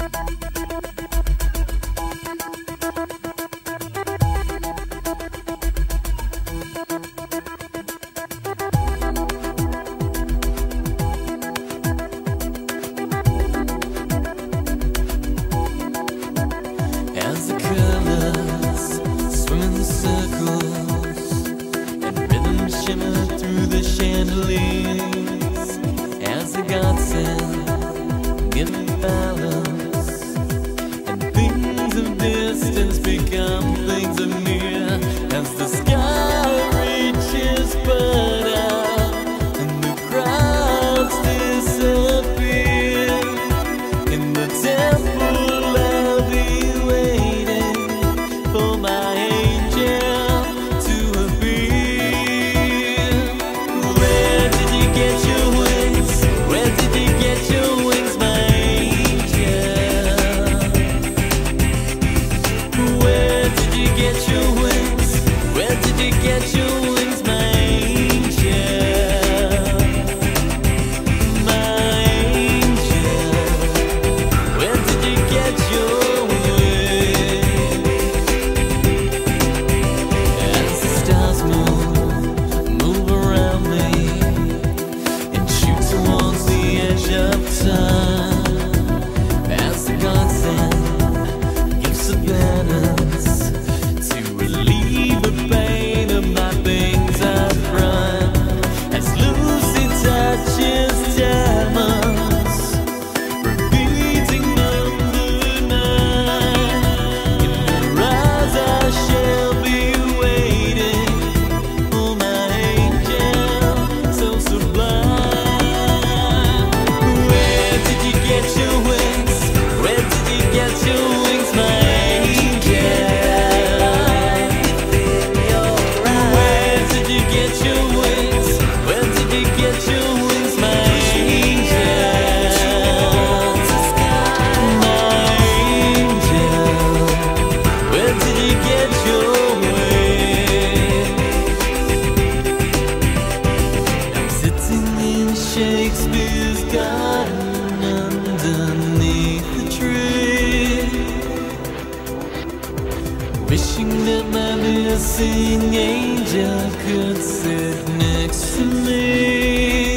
Shimmer through the chandeliers as the gods send, giving balance, and things of distance become things of near as the sky reaches burnout and the crowds disappear. In the temple I'll be waiting for my angel to appear. As the gods send gifts of penance to relieve the pain of my things I've run, as Lucy touches diamonds, repeating number 9. In her eyes I shall be waiting for my angel so sublime. Shakespeare's garden underneath the tree, wishing that my missing angel could sit next to me.